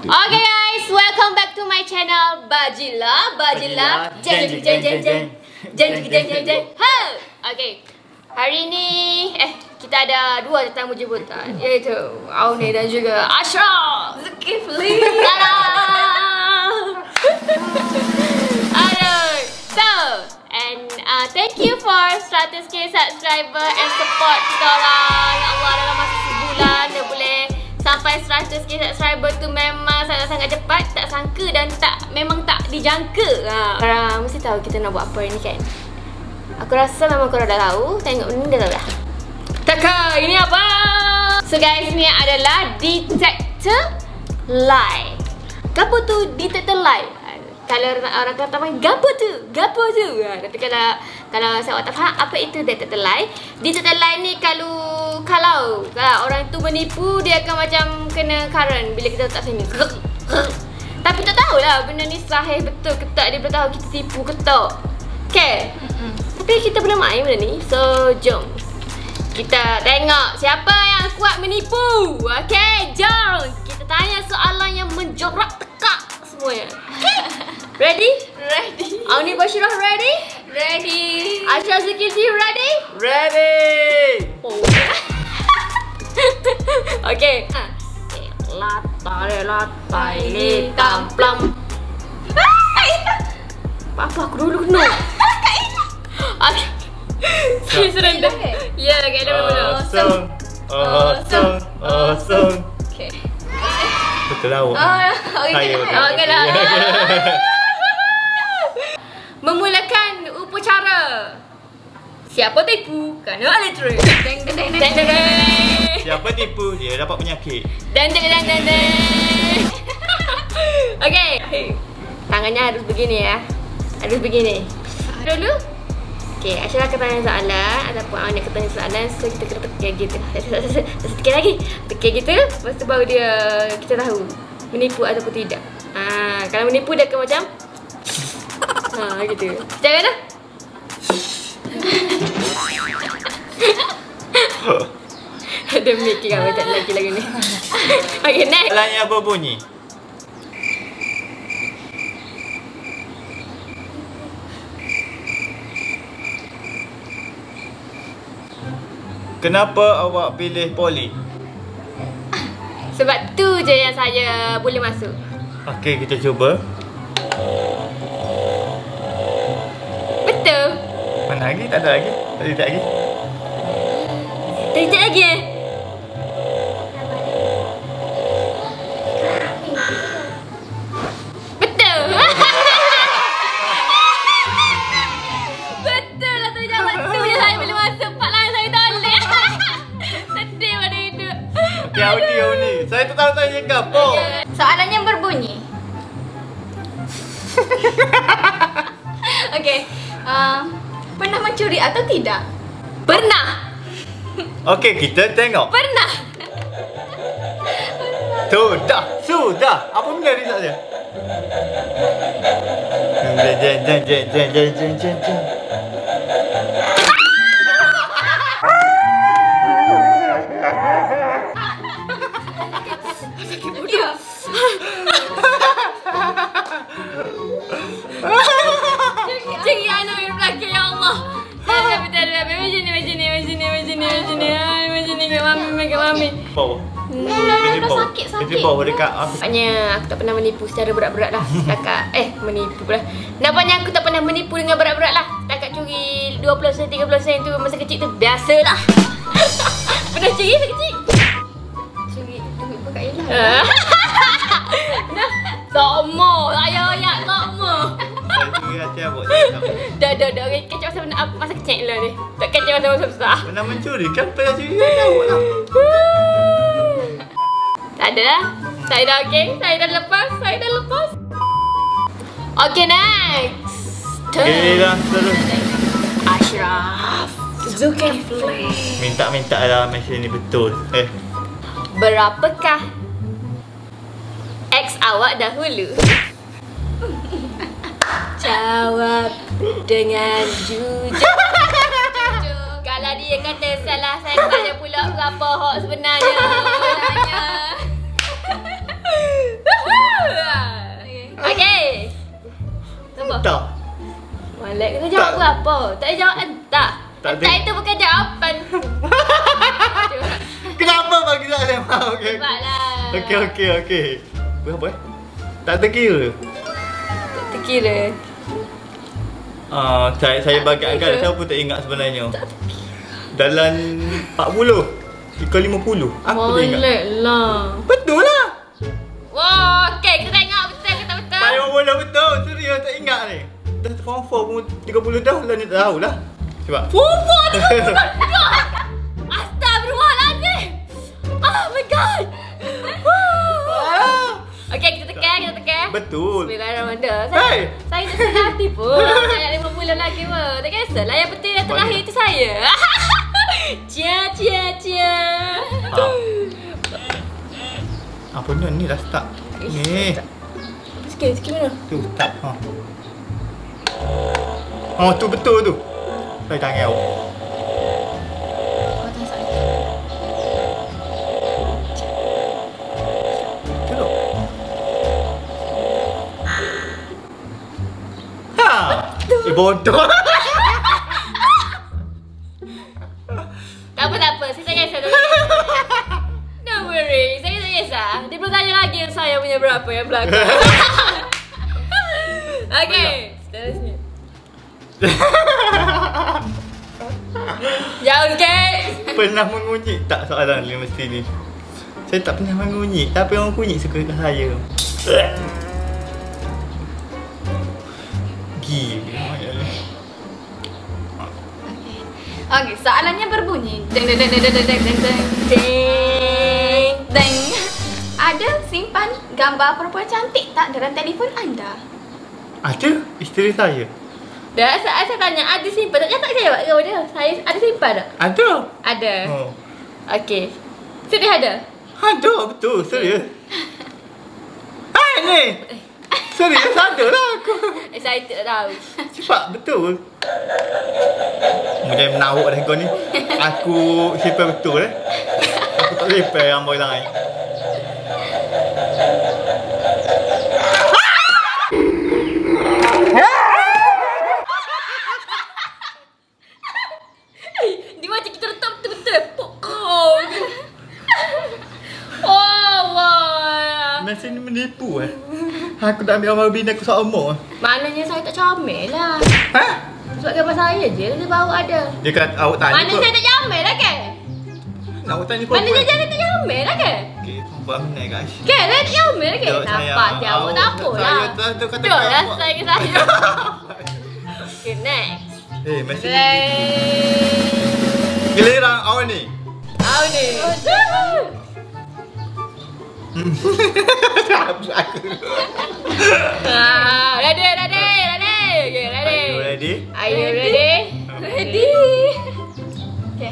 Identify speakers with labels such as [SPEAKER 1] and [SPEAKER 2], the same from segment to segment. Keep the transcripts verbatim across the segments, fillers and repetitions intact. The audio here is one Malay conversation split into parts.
[SPEAKER 1] Okay guys, welcome back to my channel Bajila Bajila Jeng jeng jeng jeng jeng Jeng jeng jeng jeng jeng Ha! Okay, hari ni eh kita ada dua tetamu jemputan, iaitu Auni dan juga Ashraf Zulkifli. Aduh. So, and uh, thank you for one hundred K subscriber and support kita orang. Ya Allah, dalam masa sebulan dah boleh sampai one hundred K subscriber tu memang sangat-sangat cepat. Tak sangka dan tak memang tak dijangka. Ha. Korang mesti tahu kita nak buat apa ni kan. Aku rasa memang korang dah tahu. Tengok ni dah tahu dah. Taka, ini apa? So guys, ni adalah detector lie. Gapo tu detector lie? Kalau orang kata apa, gapo tu? Gapo tu? Ha, tapi kalau kalau saya tak faham apa itu detector lie. Detector lie ni kalau kalau kalau orang tu menipu, dia akan macam kena current bila kita letak sini. Tapi tak tahulah benda ni sahih betul ke tak, dia boleh tahu kita tipu ke tak. Okay? Mm-hmm. Tapi kita boleh main benda ni. So, jom kita tengok siapa yang kuat menipu. Okay, jom kita tanya soalan yang menjorok tekak semuanya. Okay? Ready?
[SPEAKER 2] Ready.
[SPEAKER 1] Auni Bashirah ready?
[SPEAKER 2] Ready.
[SPEAKER 1] Ashraf Zulkifli ready?
[SPEAKER 3] Ready.
[SPEAKER 1] Oh. Okay. Latar latai hitam plam. Apa aku dulu kena? Okay. Saya serendah. Ya, kayak ada mana?
[SPEAKER 3] Awesome. Awesome. Awesome.
[SPEAKER 2] Okay.
[SPEAKER 3] Betul lah.
[SPEAKER 2] Oh,
[SPEAKER 3] Saya betul.
[SPEAKER 1] Okay dah. Memulakan upacara. Siapa tipu kena elektrik.
[SPEAKER 2] Deng deng deng
[SPEAKER 1] Deng deng deng.
[SPEAKER 3] Siapa tipu dia dapat penyakit.
[SPEAKER 1] Deng deng deng deng deng. Okay. Tangannya harus begini ya. Harus begini. Dulu. Okay, Ashraf akan tanya soalan ataupun Auni akan tanya soalan. So kita kena tekan gitu. Tekan lagi. Tekan gitu. Lepas tu baru dia kita tahu menipu ataupun tidak. Ha, kalau menipu dia akan macam ha gitu. Jangan dah. Ada mic kan macam lagi lagu ni. Okay, next.
[SPEAKER 3] Soalan yang berbunyi. Kenapa awak pilih poli?
[SPEAKER 1] Sebab tu je yang saya boleh masuk.
[SPEAKER 3] Okey, kita cuba.
[SPEAKER 1] Betul.
[SPEAKER 3] Mana lagi? Tak ada lagi. Tak ada lagi.
[SPEAKER 1] Sekejap lagi eh. Betul. Betul lah tu jawab tu je saya boleh masuk. Pak lain saya tak boleh. Sedih pada hidup.
[SPEAKER 3] Okey, Audi, Audi. Saya tak tahu tanya apa.
[SPEAKER 2] Soalan yang berbunyi. Okay. Uh, pernah mencuri atau tidak?
[SPEAKER 1] Pernah.
[SPEAKER 3] Okey, kita tengok.
[SPEAKER 1] Pernah.
[SPEAKER 3] Sudah, sudah. Apa benda ni saja? Jeng jeng jeng jeng jeng jeng jeng jeng jeng.
[SPEAKER 2] Ya.
[SPEAKER 1] Cik Anu di belakang, ya Allah. Betul betul betul. Macam ni macam ni macam ni macam ni macam ni. Macam ni kat mami kat mami.
[SPEAKER 3] Bawah.
[SPEAKER 2] Dah dah sakit sakit.
[SPEAKER 3] Kita bawah dekat aku.
[SPEAKER 1] Nampaknya aku tak pernah menipu secara berat-berat lah. Kakak eh menipu pula. Nampaknya aku tak pernah menipu dengan berat-berat lah. Kakak curi dua puluh sen, tiga puluh sen tu masa kecil tu biasalah. Pernah curi masa kecil?
[SPEAKER 2] Curi duit buka ialah.
[SPEAKER 1] Dah. Tak mau. Ayak-ayak tak mau.
[SPEAKER 3] Saya curi hati abang.
[SPEAKER 1] Dah dah dah. Kacau masa, masa kecil lah ni. Tak kacau masa besar.
[SPEAKER 3] Pernah mencuri kan? Pernah curi hati awak lah.
[SPEAKER 1] Tak ada lah. Saya dah okey. Saya dah lepas. Saya dah lepas. Okay, next.
[SPEAKER 3] Okey dah, terus.
[SPEAKER 1] Ashraf Zulkifli.
[SPEAKER 3] Minta-minta lah mesin ni betul. Eh.
[SPEAKER 1] Berapakah ex awak dahulu? Jawab dengan jujur. Kalau dia kata salah, saya tanya pula berapa hak sebenarnya. Sebenarnya. Lek kena jawab
[SPEAKER 3] Tak.
[SPEAKER 1] berapa? Tak ada jawab entah.
[SPEAKER 3] Tak
[SPEAKER 1] Entah
[SPEAKER 3] ada.
[SPEAKER 1] itu bukan jawapan.
[SPEAKER 3] Kenapa bagi tak lembang? Okey.
[SPEAKER 1] Sebablah.
[SPEAKER 3] Okey okey okey. Berapa eh? Tak terkira.
[SPEAKER 1] Tak terkira.
[SPEAKER 3] Ah, saya saya bagi angkat saya pun tak ingat sebenarnya. Dalam empat puluh ke lima puluh. Aku tak ingat.
[SPEAKER 1] Molek lah.
[SPEAKER 3] Betul lah.
[SPEAKER 1] Wah, okey kita tengok betul ke tak betul.
[SPEAKER 3] Saya bola betul. Serius tak ingat ni. Dah form empat pun tiga puluh dah lah ni tak tahulah. Cuba.
[SPEAKER 1] Fufu tu. Astagfirullahaladzim. Oh my god. Okey, kita tekan, kita tekan.
[SPEAKER 3] Betul.
[SPEAKER 1] Bismillahirrahmanirrahim.
[SPEAKER 3] Hey.
[SPEAKER 1] Saya, saya tak sedar hati pun. Saya lima bulan lagi pun. Tak kisahlah. Yang penting yang terakhir itu saya. Cia, cia, cia.
[SPEAKER 3] Ah. Apa ni? Ni dah start. Ni.
[SPEAKER 1] Sikit, sikit mana?
[SPEAKER 3] Tu start. Ha. Oh, tu betul tu. Saya tangan awak. Betul. Ha. Eh, bodoh.
[SPEAKER 1] Tak apa, tak apa. Saya tak kisah. Don't worry. Saya tak kisah. Dia belum tanya lagi yang saya punya berapa yang belakang. Okey. Seterusnya. Jauh sikit.
[SPEAKER 3] Pernah mengunyit tak soalan ni mesti ni? Saya tak pernah mengunyit. Tapi orang kunyit suka kat saya. Gila.
[SPEAKER 2] Okey, soalannya berbunyi. Deng deng deng deng deng deng deng deng deng deng. Ada simpan gambar perempuan cantik tak dalam telefon anda?
[SPEAKER 3] Ada isteri saya.
[SPEAKER 1] Dah, saya, saya tanya ada simpan tak? Tak jawab ke dia? Saya ada simpan tak?
[SPEAKER 3] Ada.
[SPEAKER 1] Ada.
[SPEAKER 3] Oh.
[SPEAKER 1] Okey. Sedih ada?
[SPEAKER 3] Ada betul serius. Hai ni. Serius ada lah aku.
[SPEAKER 1] Eh, saya tak tahu.
[SPEAKER 3] Cepat betul. Macam menawak dah kau ni. Aku simpan betul eh. Aku tak simpan yang boy lain.
[SPEAKER 1] Dia macam kita letak betul-betul. Pokok. Oh, wah.
[SPEAKER 3] Mesin ni menipu eh. Aku dah ambil gambar bini aku seumur.
[SPEAKER 1] Maknanya saya tak comel lah.
[SPEAKER 3] Ha?
[SPEAKER 1] Sebab gambar saya je, dia baru ada.
[SPEAKER 3] Dia kata awak tanya
[SPEAKER 1] Mana saya tak comel lah kan?
[SPEAKER 3] Nak awak tanya
[SPEAKER 1] Mana saya jadi tak comel lah kan?
[SPEAKER 3] Okey, perempuan mana guys?
[SPEAKER 1] Kan, saya tak comel lah kan?
[SPEAKER 3] Jawab
[SPEAKER 1] Nampak
[SPEAKER 3] sayang.
[SPEAKER 1] je awak tak apa lah.
[SPEAKER 3] Saya tu- tu kata
[SPEAKER 1] Betul lah
[SPEAKER 3] awak.
[SPEAKER 1] saya ke saya. Okay, next.
[SPEAKER 3] Eh, mesin ni.
[SPEAKER 1] Next.
[SPEAKER 3] Giliran awak ni.
[SPEAKER 1] Awak ni.
[SPEAKER 3] Aku.
[SPEAKER 1] Ah, ready, ready, ready. Okay, ready.
[SPEAKER 3] Are you ready?
[SPEAKER 1] Are you ready?
[SPEAKER 2] Ready. Okey.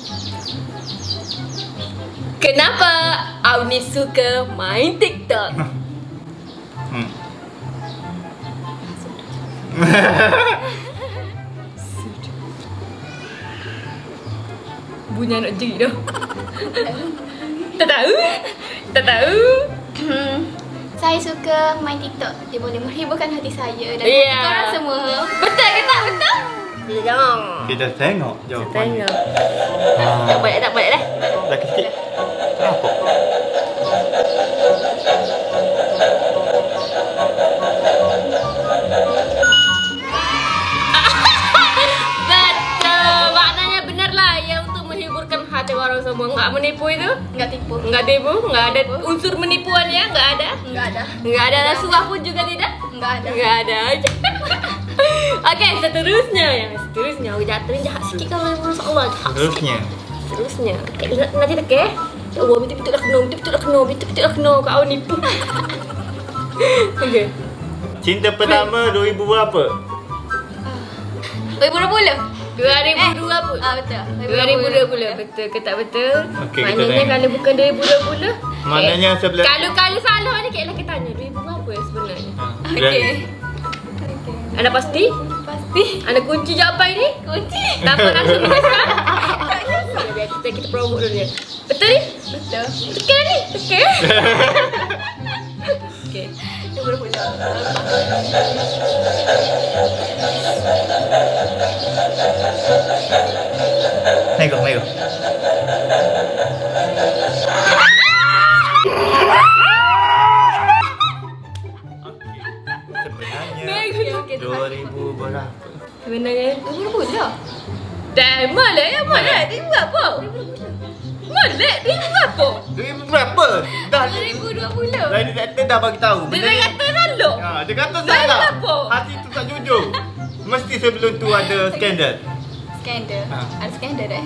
[SPEAKER 1] Kenapa Auni suka main TikTok?
[SPEAKER 3] Hmm.
[SPEAKER 1] Bunyi anak jerit dah. Tak tahu? Tak tahu?
[SPEAKER 2] Hmm. Saya suka main TikTok. Dia boleh menghiburkan hati saya dan
[SPEAKER 1] Ya.
[SPEAKER 2] hati korang semua.
[SPEAKER 1] Betul ke tak betul? Jangan.
[SPEAKER 3] Kita tengok jawapan.
[SPEAKER 1] Tengok.
[SPEAKER 3] Ah.
[SPEAKER 1] Tak boleh, tak boleh dah.
[SPEAKER 3] Lagi sikit. Kenapa?
[SPEAKER 1] Betul. Maknanya benar lah yang untuk menghiburkan hati orang semua. Enggak menipu itu?
[SPEAKER 2] Enggak tipu.
[SPEAKER 1] Enggak tipu? Enggak ada unsur menipuannya? Enggak ada?
[SPEAKER 2] Enggak ada.
[SPEAKER 1] Enggak ada rasuah pun juga tidak?
[SPEAKER 2] Enggak ada.
[SPEAKER 1] Enggak ada. Okey, seterusnya yang seterusnya. Aku jatuh jahat sikit kalau masya-Allah jahat sikit.
[SPEAKER 3] Terusnya.
[SPEAKER 1] Seterusnya. Okay, nanti tak eh? Ya Allah, betul-betul dah kena, betul-betul dah kena, betul-betul dah kena kau nipu. Okey.
[SPEAKER 3] Cinta pertama dua ribu berapa?
[SPEAKER 2] dua ribu dua puluh.
[SPEAKER 1] dua ribu dua puluh.
[SPEAKER 2] Ah betul.
[SPEAKER 1] dua ribu dua puluh. Betul ke tak betul?
[SPEAKER 3] Okey, kita
[SPEAKER 1] Maknanya
[SPEAKER 3] tengok.
[SPEAKER 1] kalau bukan dua ribu dua puluh.
[SPEAKER 3] Maknanya sebelah-
[SPEAKER 1] Kalau kalau salah ni kek lah kita tanya dua ribu berapa ya sebenarnya?
[SPEAKER 2] Okey.
[SPEAKER 1] Anda pasti?
[SPEAKER 2] Pasti.
[SPEAKER 1] Anda kunci jawapan ini?
[SPEAKER 2] Kunci.
[SPEAKER 1] Tanpa rasa menyesal? Ya, biar kita kita promote dulu dia. Betul ni?
[SPEAKER 2] Betul.
[SPEAKER 1] Betul ni? Betul. Okey.
[SPEAKER 2] Dia berapa dah?
[SPEAKER 3] Naik kau, naik kau. Sebenarnya dua ribu berapa?
[SPEAKER 1] Sebenarnya
[SPEAKER 2] Dia berapa dah?
[SPEAKER 1] dah malah ya malah dia berapa? Malah dia berapa?
[SPEAKER 3] Dua ribu berapa? Dah
[SPEAKER 1] dua ribu dua puluh.
[SPEAKER 3] Dah ni doktor dah bagi tahu.
[SPEAKER 1] Dia dah kata salah.
[SPEAKER 3] Ha, dia kata
[SPEAKER 1] Dah
[SPEAKER 3] salah.
[SPEAKER 1] apa?
[SPEAKER 3] Hati tu tak jujur. Mesti sebelum tu ada skandal.
[SPEAKER 2] Skandal.
[SPEAKER 3] Ha.
[SPEAKER 2] Ada skandal dah.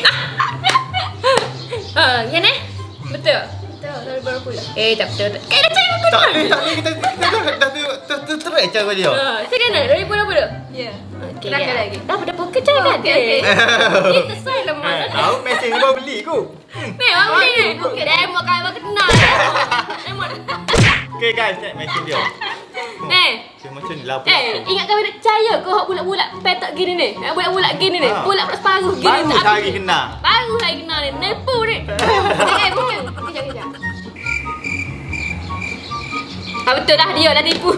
[SPEAKER 1] Ha, yang ni? Betul.
[SPEAKER 2] Tahu dah berapa dah?
[SPEAKER 1] Eh, tak betul. Eh, dah cari aku
[SPEAKER 3] Tak
[SPEAKER 1] dah.
[SPEAKER 3] boleh, tak boleh. Kita kita dah dah dah terterek cara dia.
[SPEAKER 1] Ha, sekian dah dua ribu dua puluh.
[SPEAKER 2] Ya.
[SPEAKER 1] Okey.
[SPEAKER 2] Kenapa lagi?
[SPEAKER 1] Dah pada poker cari kan?
[SPEAKER 2] Okey, okey.
[SPEAKER 1] Kita saya lah
[SPEAKER 3] Eh,
[SPEAKER 1] mana.
[SPEAKER 3] tahu mesej ni baru beli ku.
[SPEAKER 1] Memang boleh ni. Okey, demo kan abang kenal. Demo.
[SPEAKER 3] Okay guys, check mesej dia.
[SPEAKER 1] Eh.
[SPEAKER 3] Dia macam ni lah.
[SPEAKER 1] Eh, ingat kami nak percaya ke hak bulat-bulat petak gini ni? Hak bulat-bulat gini ni.
[SPEAKER 3] Ha.
[SPEAKER 1] Bulat separuh gini.
[SPEAKER 3] Baru
[SPEAKER 1] tak
[SPEAKER 3] sehari
[SPEAKER 1] habis.
[SPEAKER 3] kena.
[SPEAKER 1] Baru hari kenal ni. Nepu ni.
[SPEAKER 2] Eh, bukan. Kejap, kejap.
[SPEAKER 1] Ha, betul dah dia dah tipu.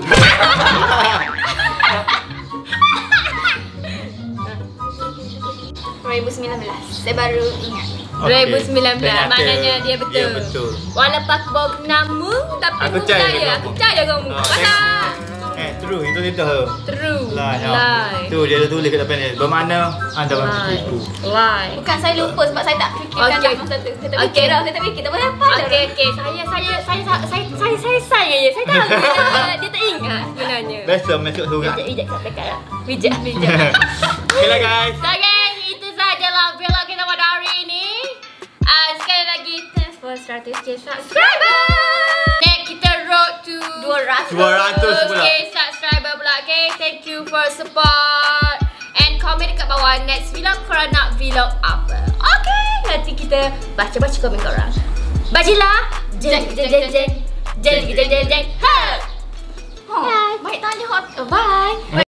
[SPEAKER 2] dua ribu sembilan belas. Saya baru ingat.
[SPEAKER 1] dua ribu sembilan belas
[SPEAKER 3] Ternyata
[SPEAKER 1] maknanya dia betul.
[SPEAKER 3] dia betul.
[SPEAKER 1] Walaupun aku bawa nama tapi
[SPEAKER 3] Aku
[SPEAKER 1] aku
[SPEAKER 3] percaya
[SPEAKER 1] percaya.
[SPEAKER 3] kamu.
[SPEAKER 1] Aku percaya kamu.
[SPEAKER 3] Ah,
[SPEAKER 1] Pasal
[SPEAKER 3] Eh, true. Itu dia tahu.
[SPEAKER 1] true.
[SPEAKER 3] Lie. ha.
[SPEAKER 1] Lie.
[SPEAKER 3] Tu dia ada tulis kat depan dia. Bermakna anda
[SPEAKER 1] Lie.
[SPEAKER 3] masih tipu.
[SPEAKER 1] Lie.
[SPEAKER 2] Bukan saya lupa sebab saya tak fikirkan
[SPEAKER 1] Okey.
[SPEAKER 2] dah masa tu. Saya tak
[SPEAKER 1] Okey.
[SPEAKER 2] fikir dah. Saya tak fikir. Tak boleh apa dah.
[SPEAKER 1] Okey okey saya saya saya saya saya saya saya je. Saya tahu dia, dia tak ingat sebenarnya.
[SPEAKER 3] Biasa masuk surat.
[SPEAKER 1] Ijak ijak kat dekat. Bijak bijak.
[SPEAKER 3] Okay lah guys.
[SPEAKER 1] So guys, itu sajalah vlog kita pada hari ini. Uh, sekali lagi thanks for seratus k subscriber. Next kita road to
[SPEAKER 2] dua ratus.
[SPEAKER 3] dua ratus pula.
[SPEAKER 1] k subscriber pula. Okay, thank you for support. And comment dekat bawah next vlog korang nak vlog apa. Okay, nanti kita baca-baca komen korang. Bajilah. Jeng jeng jeng jeng. Jeng jeng jeng jeng. Ha.
[SPEAKER 2] Ha. Baik tanya hot.
[SPEAKER 1] Bye.